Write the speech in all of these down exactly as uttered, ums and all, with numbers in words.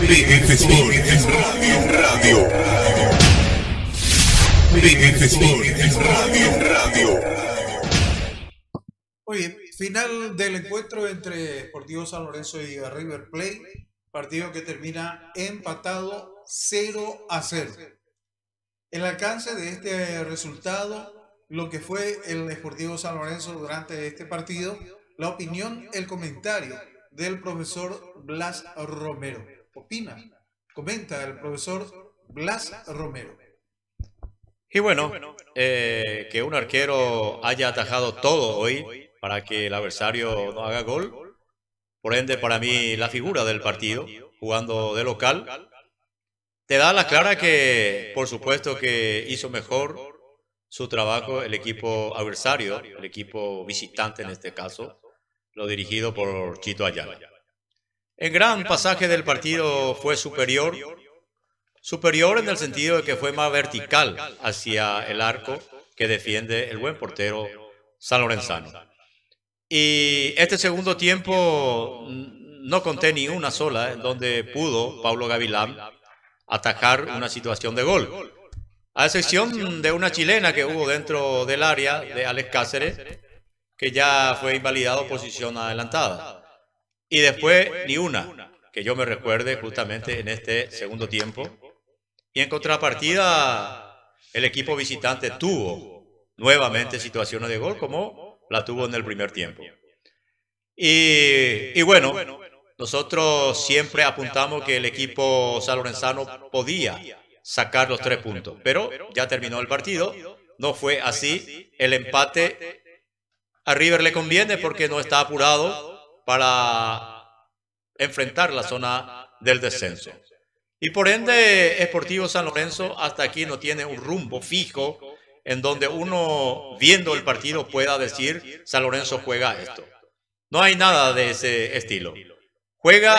B F Sport en radio, radio. B F Sport en radio, radio. Oye, final del encuentro entre Sportivo San Lorenzo y River Plate, partido que termina empatado cero a cero. El alcance de este resultado, lo que fue el Sportivo San Lorenzo durante este partido, la opinión, el comentario del profesor Blas Romero. Opina, comenta el profesor Blas Romero. Y bueno, eh, que un arquero haya atajado todo hoy para que el adversario no haga gol, por ende para mí la figura del partido, jugando de local, te da la clara que por supuesto que hizo mejor su trabajo el equipo adversario, el equipo visitante en este caso, lo dirigido por Chito Ayala. En gran pasaje del partido fue superior, superior en el sentido de que fue más vertical hacia el arco que defiende el buen portero sanlorenzano. Y este segundo tiempo no conté ni una sola en donde pudo Pablo Gavilán atajar una situación de gol. A excepción de una chilena que hubo dentro del área de Alex Cáceres, que ya fue invalidado posición adelantada. Y después ni una, que yo me recuerde justamente en este segundo tiempo. Y en contrapartida, el equipo visitante tuvo nuevamente situaciones de gol como la tuvo en el primer tiempo. Y, y bueno, nosotros siempre apuntamos que el equipo sanlorenzano podía sacar los tres puntos, pero ya terminó el partido, no fue así. El empate a River le conviene porque no está apurado para enfrentar la zona del descenso. Y por ende, Sportivo San Lorenzo hasta aquí no tiene un rumbo fijo en donde uno, viendo el partido, pueda decir, San Lorenzo juega esto. No hay nada de ese estilo. Juega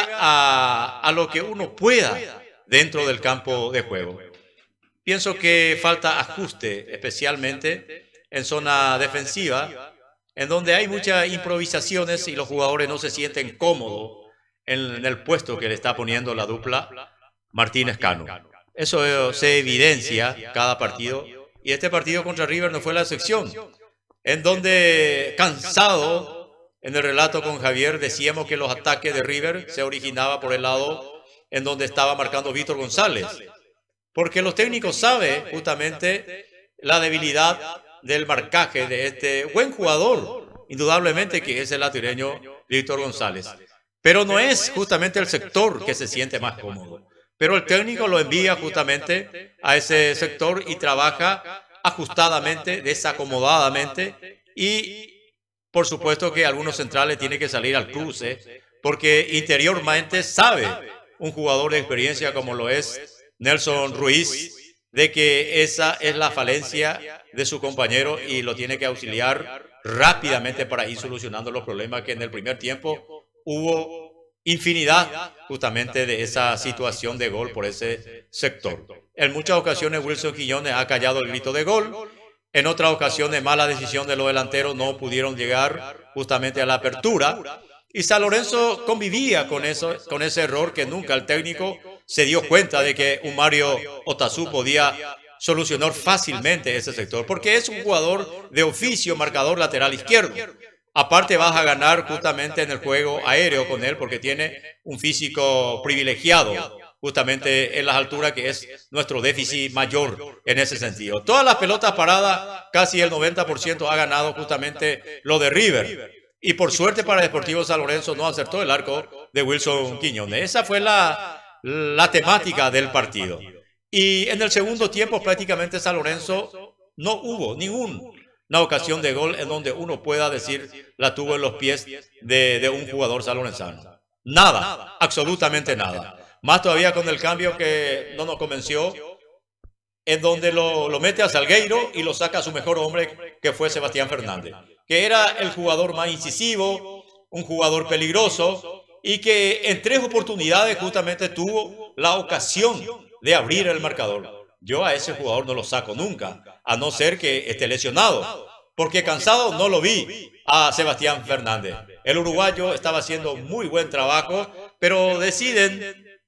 a, a lo que uno pueda dentro del campo de juego. Pienso que falta ajuste, especialmente en zona defensiva, en donde hay muchas improvisaciones y los jugadores no se sienten cómodos en el puesto que le está poniendo la dupla Martínez Cano. Eso se evidencia cada partido, y este partido contra River no fue la excepción, en donde, cansado, en el relato con Javier decíamos que los ataques de River se originaban por el lado en donde estaba marcando Víctor González, porque los técnicos saben justamente la debilidad del marcaje de este buen jugador, indudablemente que es el atireño Víctor González. Pero no es justamente el sector que se siente más cómodo. Pero el técnico lo envía justamente a ese sector y trabaja ajustadamente, desacomodadamente, y por supuesto que algunos centrales tienen que salir al cruce, porque interiormente sabe un jugador de experiencia como lo es Nelson Ruiz, de que esa es la falencia de su compañero y lo tiene que auxiliar rápidamente para ir solucionando los problemas que en el primer tiempo hubo infinidad justamente de esa situación de gol por ese sector. En muchas ocasiones Wilson Quiñones ha callado el grito de gol, en otras ocasiones mala decisión de los delanteros, no pudieron llegar justamente a la apertura, y San Lorenzo convivía con, eso, con ese error que nunca el técnico se dio cuenta de que un Mario Otazú podía solucionar fácilmente ese sector, porque es un jugador de oficio, marcador lateral izquierdo. Aparte vas a ganar justamente en el juego aéreo con él, porque tiene un físico privilegiado justamente en las alturas, que es nuestro déficit mayor en ese sentido. Todas las pelotas paradas, casi el noventa por ciento ha ganado justamente lo de River. Y por suerte para el Deportivo San Lorenzo no acertó el arco de Wilson Quiñones. Esa fue la, la temática del partido. Y en el segundo tiempo prácticamente San Lorenzo no hubo ninguna ocasión de gol en donde uno pueda decir la tuvo en los pies de, de un jugador sanlorenzano. Nada, absolutamente nada. Más todavía con el cambio que no nos convenció, en donde lo, lo mete a Salgueiro y lo saca a su mejor hombre, que fue Sebastián Fernández, que era el jugador más incisivo, un jugador peligroso, y que en tres oportunidades justamente tuvo la ocasión de abrir el marcador. Yo a ese jugador no lo saco nunca, a no ser que esté lesionado, porque cansado no lo vi a Sebastián Fernández. El uruguayo estaba haciendo muy buen trabajo, pero deciden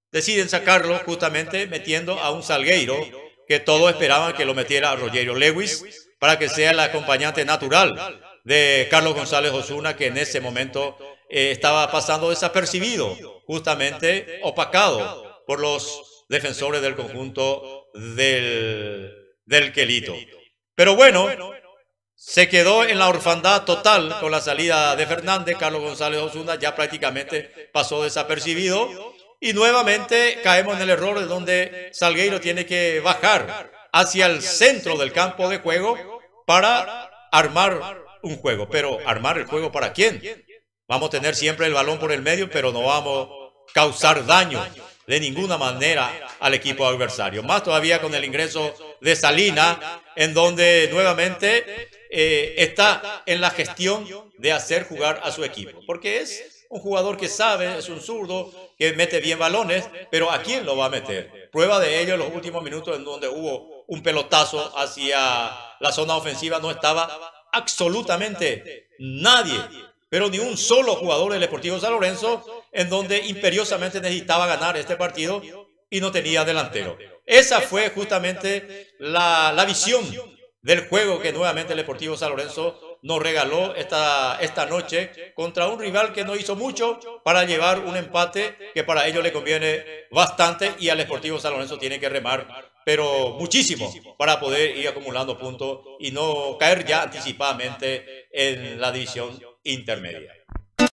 deciden sacarlo justamente metiendo a un Salgueiro que todos esperaban que lo metiera a Rogerio Lewis para que sea el acompañante natural de Carlos González Osuna, que en ese momento eh, estaba pasando desapercibido, justamente opacado por los defensores del conjunto del, del Quelito. Pero bueno, se quedó en la orfandad total con la salida de Fernández. Carlos González Osuna ya prácticamente pasó desapercibido. Y nuevamente caemos en el error de donde Salgueiro tiene que bajar hacia el centro del campo de juego para armar un juego. Pero ¿armar el juego para quién? Vamos a tener siempre el balón por el medio, pero no vamos a causar daño de ninguna manera al equipo adversario. Más todavía con el ingreso de Salina, en donde nuevamente eh, está en la gestión de hacer jugar a su equipo. Porque es un jugador que sabe, es un zurdo, que mete bien balones, pero ¿a quién lo va a meter? Prueba de ello en los últimos minutos en donde hubo un pelotazo hacia la zona ofensiva, no estaba absolutamente nadie, pero ni un solo jugador del Sportivo San Lorenzo, en donde imperiosamente necesitaba ganar este partido y no tenía delantero. Esa fue justamente la, la visión del juego que nuevamente el Sportivo San Lorenzo nos regaló esta, esta noche contra un rival que no hizo mucho para llevar un empate que para ellos le conviene bastante, y al Sportivo San Lorenzo tiene que remar, pero muchísimo, para poder ir acumulando puntos y no caer ya anticipadamente en la división intermedia.